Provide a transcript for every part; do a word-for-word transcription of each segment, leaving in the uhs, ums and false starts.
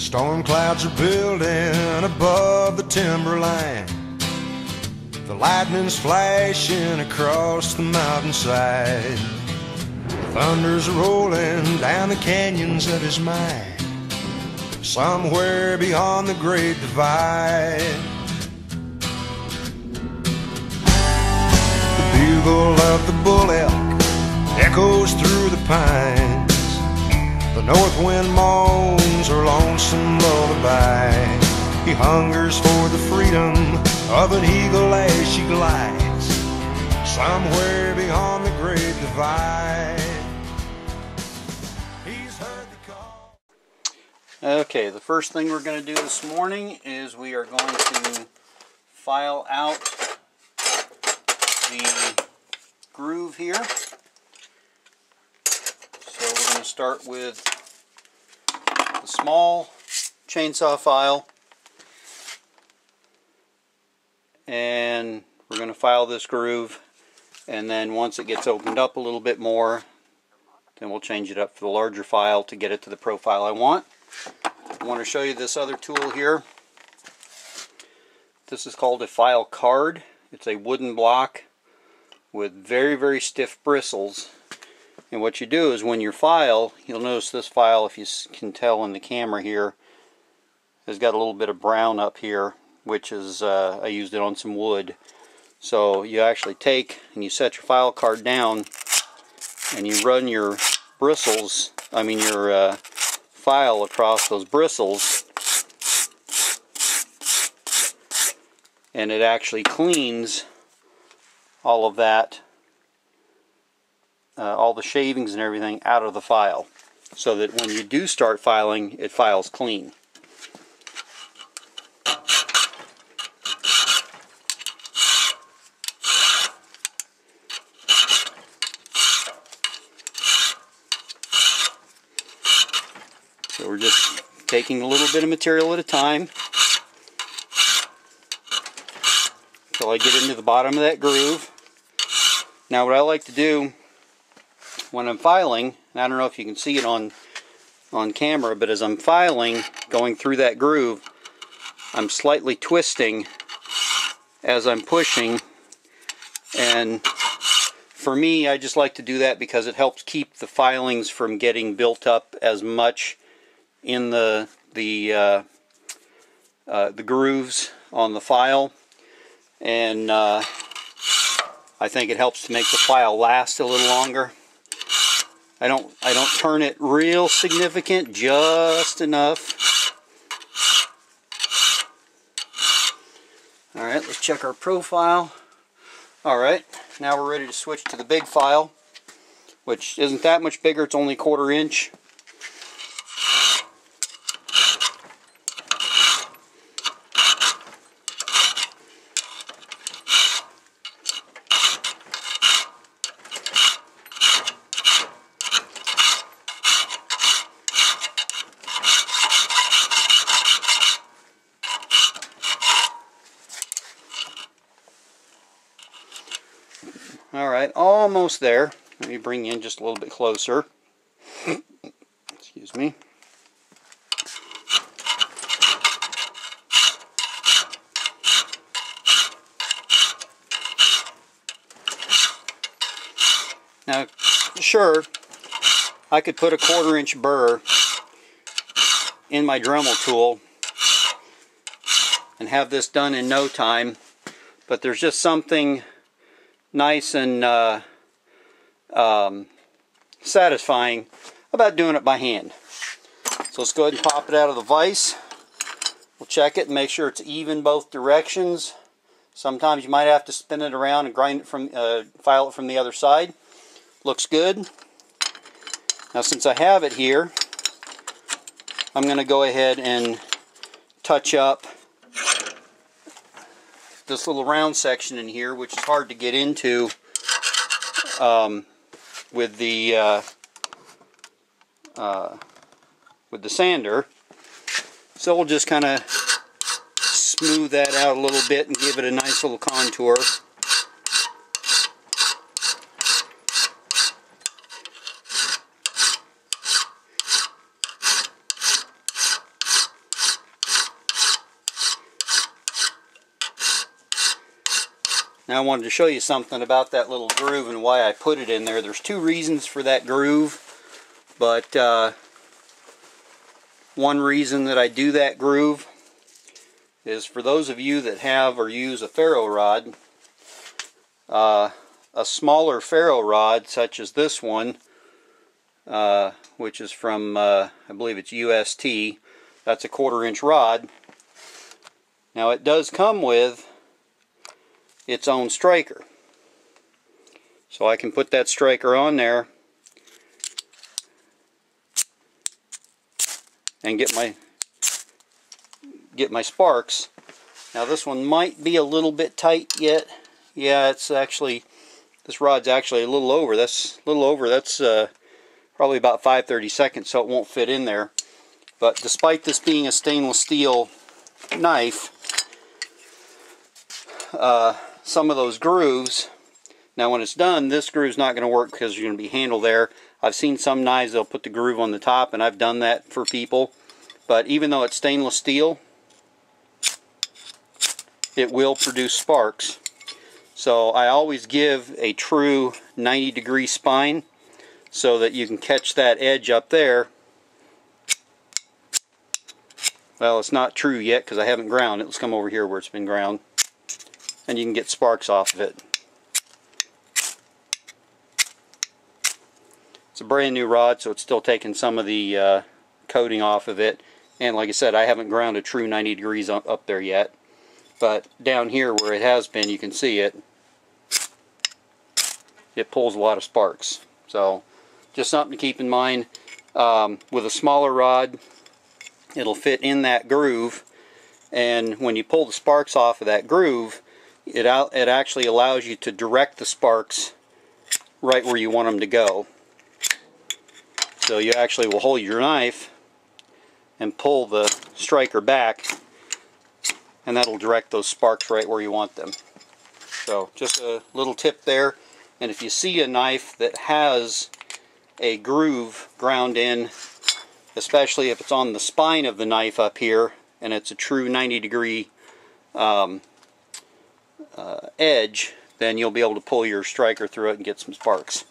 Storm clouds are building above the timberline. The lightning's flashing across the mountainside. The thunder's rolling down the canyons of his mind, somewhere beyond the great divide. The bugle of the bull elk echoes through the pines. The north wind moans her lonesome lullaby. He hungers for the freedom of an eagle as she glides, somewhere beyond the great divide. He's heard the call. Okay, the first thing we're going to do this morning is we are going to file out the groove here. So we're going to start with the small chainsaw file, and we're going to file this groove, and then once it gets opened up a little bit more, then we'll change it up for the larger file to get it to the profile I want. I want to show you this other tool here. This is called a file card. It's a wooden block with very very stiff bristles, and what you do is when you file, you'll notice this file, if you can tell in the camera here, has got a little bit of brown up here, which is uh, I used it on some wood. So you actually take and you set your file card down and you run your bristles, I mean your uh, file across those bristles, and it actually cleans all of that, uh, all the shavings and everything out of the file, so that when you do start filing, it files clean. So we're just taking a little bit of material at a time until I get into the bottom of that groove. Now what I like to do when I'm filing, and I don't know if you can see it on on camera, but as I'm filing, going through that groove, I'm slightly twisting as I'm pushing, and for me, I just like to do that because it helps keep the filings from getting built up as much in the the uh, uh, the grooves on the file, and uh, I think it helps to make the file last a little longer. I don't I don't turn it real significant, just enough. All right, let's check our profile. All right, now we're ready to switch to the big file, which isn't that much bigger. It's only a quarter inch. Alright, almost there. Let me bring you in just a little bit closer. Excuse me. Now, sure, I could put a quarter inch burr in my Dremel tool and have this done in no time, but there's just something nice and uh, um, satisfying about doing it by hand. So let's go ahead and pop it out of the vise. We'll check it and make sure it's even both directions. Sometimes you might have to spin it around and grind it from, uh, file it from the other side. Looks good. Now since I have it here, I'm going to go ahead and touch up this little round section in here, which is hard to get into um, with the uh, uh, with the sander. So we'll just kind of smooth that out a little bit and give it a nice little contour. Now I wanted to show you something about that little groove and why I put it in there. There's two reasons for that groove, but uh, one reason that I do that groove is for those of you that have or use a ferro rod. Uh, a smaller ferro rod such as this one, uh, which is from uh, I believe it's U S T, that's a quarter inch rod. Now it does come with its own striker, so I can put that striker on there and get my get my sparks. Now this one might be a little bit tight yet. Yeah, it's actually, this rod's actually a little over. That's a little over. That's uh, probably about five thirty-seconds, so it won't fit in there. But despite this being a stainless steel knife, uh, some of those grooves, now when it's done, this groove's not going to work because there's going to be handle there. I've seen some knives, they'll put the groove on the top, and I've done that for people. But even though it's stainless steel, it will produce sparks. So I always give a true ninety degree spine so that you can catch that edge up there. Well, it's not true yet because I haven't ground it. Let's come over here where it's been ground, and you can get sparks off of it. It's a brand new rod, so it's still taking some of the uh, coating off of it. And like I said, I haven't ground a true ninety degrees up there yet. But down here where it has been, you can see it. It pulls a lot of sparks. So just something to keep in mind. Um, with a smaller rod, it'll fit in that groove. And when you pull the sparks off of that groove, it, out, it actually allows you to direct the sparks right where you want them to go. So you actually will hold your knife and pull the striker back, and that'll direct those sparks right where you want them. So just a little tip there. And if you see a knife that has a groove ground in, especially if it's on the spine of the knife up here and it's a true ninety degree um, uh, edge, then you'll be able to pull your striker through it and get some sparks.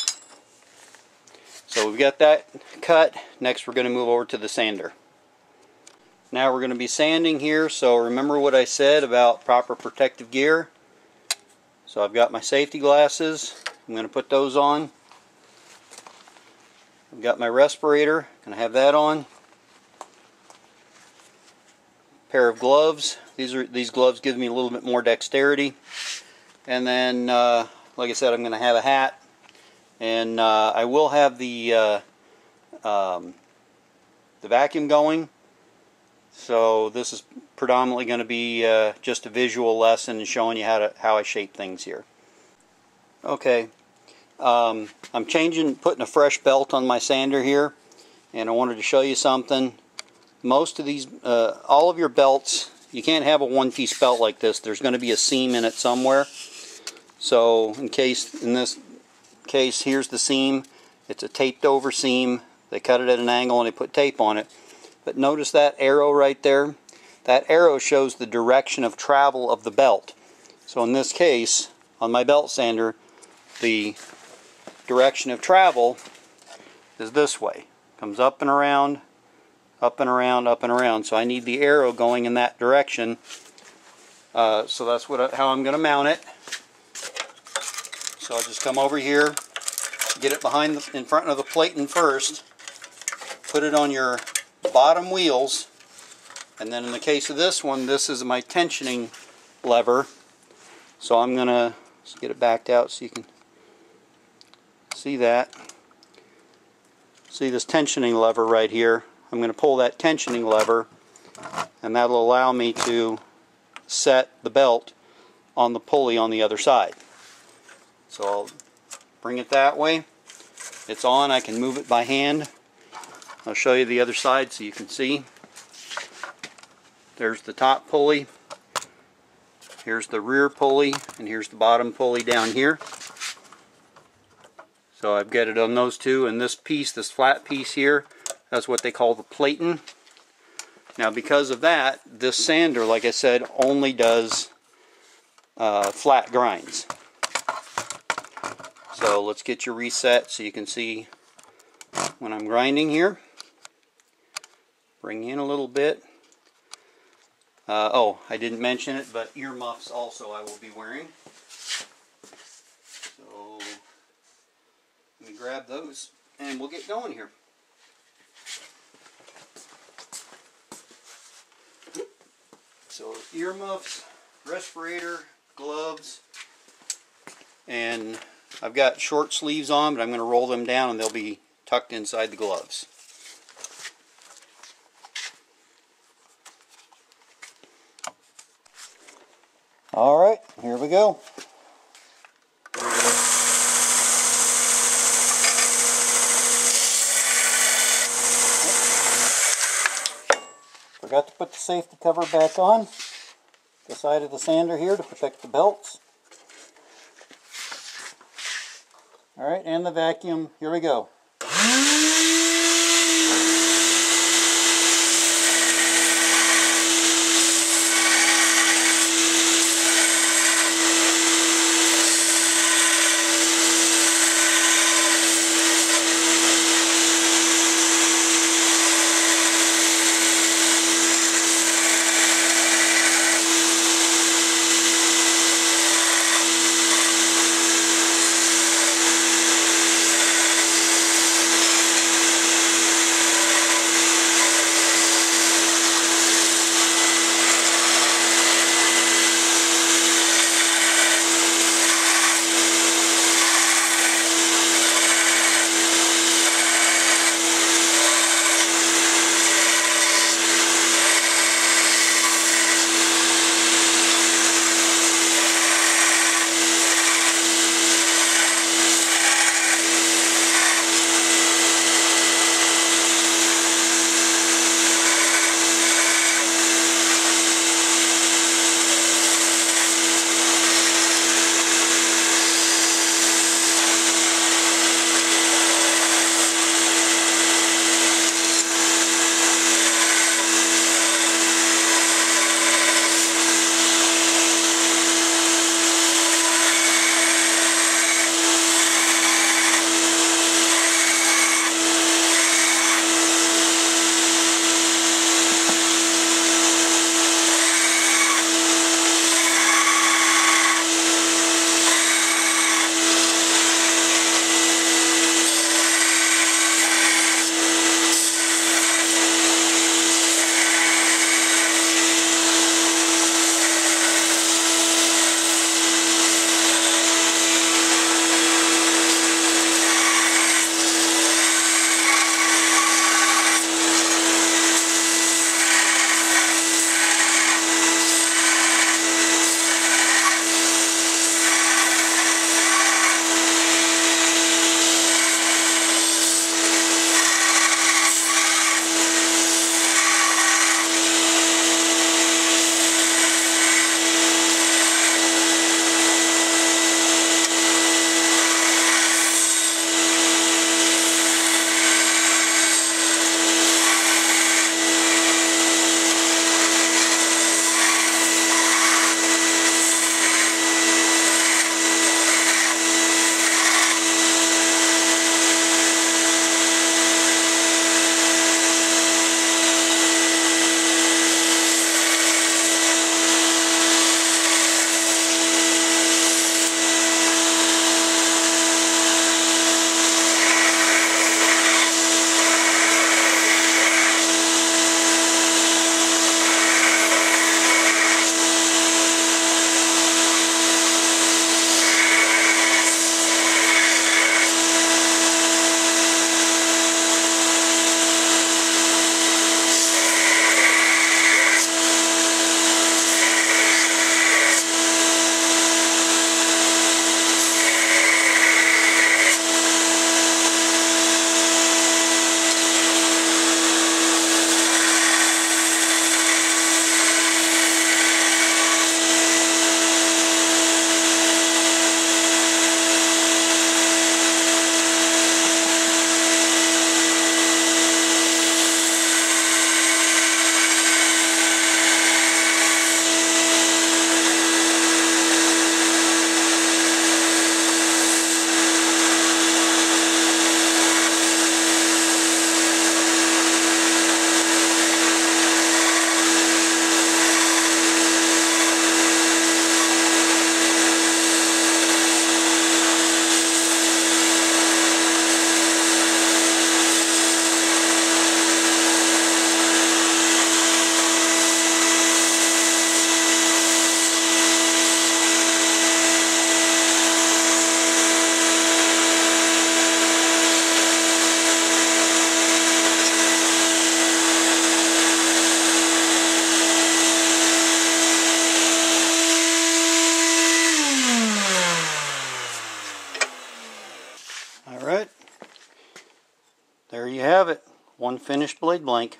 So we've got that cut. Next we're going to move over to the sander. Now we're going to be sanding here, so remember what I said about proper protective gear. So I've got my safety glasses. I'm going to put those on. I've got my respirator. Going to have that on. Pair of gloves. These are these gloves give me a little bit more dexterity. And then, uh, like I said, I'm going to have a hat. And uh, I will have the uh, um, the vacuum going. So this is predominantly going to be uh, just a visual lesson showing you how to how I shape things here. Okay, um, I'm changing, putting a fresh belt on my sander here, and I wanted to show you something. Most of these, uh, all of your belts, you can't have a one-piece belt like this. There's going to be a seam in it somewhere. So in case, in this case, here's the seam. It's a taped over seam. They cut it at an angle and they put tape on it. But notice that arrow right there? That arrow shows the direction of travel of the belt. So in this case, on my belt sander, the direction of travel is this way. Comes up and around, up and around, up and around. So I need the arrow going in that direction. Uh, so that's what I, how I'm going to mount it. So I'll just come over here, get it behind the, in front of the platen first, put it on your bottom wheels, and then in the case of this one, this is my tensioning lever. So I'm going to get it backed out so you can see that. See this tensioning lever right here? I'm going to pull that tensioning lever, and that'll allow me to set the belt on the pulley on the other side. So I'll bring it that way. It's on. I can move it by hand. I'll show you the other side so you can see. There's the top pulley. Here's the rear pulley, and here's the bottom pulley down here. So I've got it on those two, and this piece, this flat piece here, that's what they call the platen. Now because of that, this sander, like I said, only does uh, flat grinds. So let's get you reset so you can see when I'm grinding here. Bring in a little bit. Uh, oh, I didn't mention it, but earmuffs also I will be wearing. So let me grab those and we'll get going here. So earmuffs, respirator, gloves, and I've got short sleeves on, but I'm going to roll them down and they'll be tucked inside the gloves. Alright, here we go. Forgot to put the safety cover back on the side of the sander here to protect the belts. Alright, and the vacuum. Here we go. have it. One finished blade blank.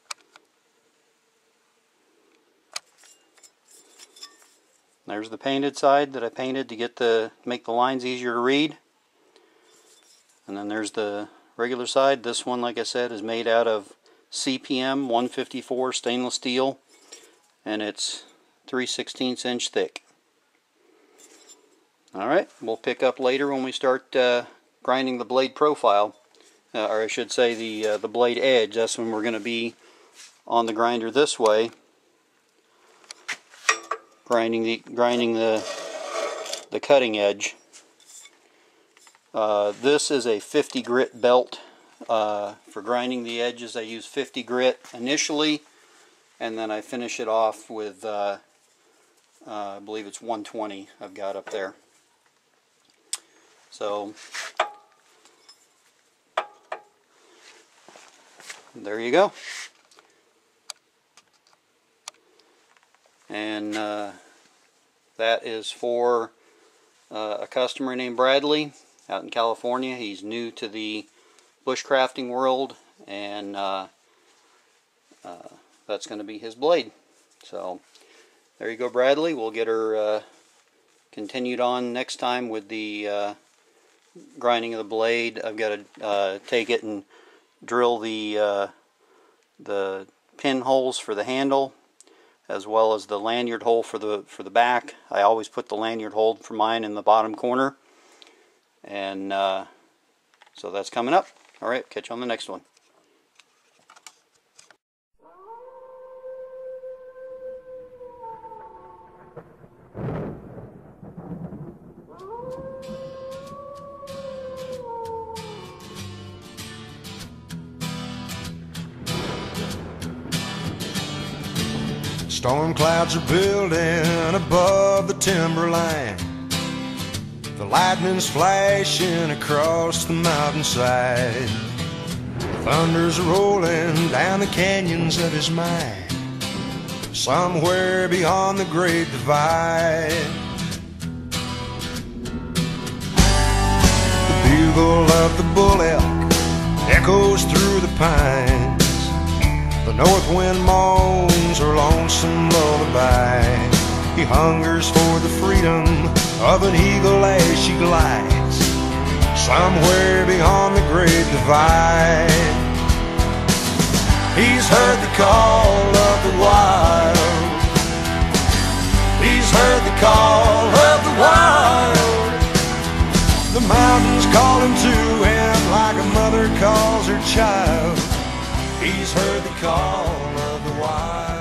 There's the painted side that I painted to get the make the lines easier to read. And then there's the regular side. This one, like I said, is made out of C P M one fifty-four stainless steel, and it's three sixteenths inch thick. Alright, we'll pick up later when we start uh, grinding the blade profile, uh, or I should say the, uh, the blade edge. That's when we're going to be on the grinder this way, grinding the, grinding the, the cutting edge. Uh, this is a fifty grit belt. Uh, for grinding the edges I use fifty grit initially, and then I finish it off with uh, uh, I believe it's one twenty I've got up there. So there you go. And uh, that is for uh, a customer named Bradley out in California. He's new to the bushcrafting world, and uh, uh, that's going to be his blade. So there you go, Bradley. We'll get her uh, continued on next time with the uh, grinding of the blade. I've got to uh, take it and drill the uh, the pinholes for the handle, as well as the lanyard hole for the for the back. I always put the lanyard hole for mine in the bottom corner, and uh, so that's coming up. Alright, catch you on the next one. Storm clouds are building above the timberline. The lightning's flashing across the mountainside. Thunder's rolling down the canyons of his mind, somewhere beyond the great divide. The bugle of the bull elk echoes through the pines. The north wind moans her lonesome lullaby. He hungers for the freedom of an eagle as she glides somewhere beyond the great divide. He's heard the call of the wild. He's heard the call of the wild. The mountains call him to him like a mother calls her child. He's heard the call of the wild.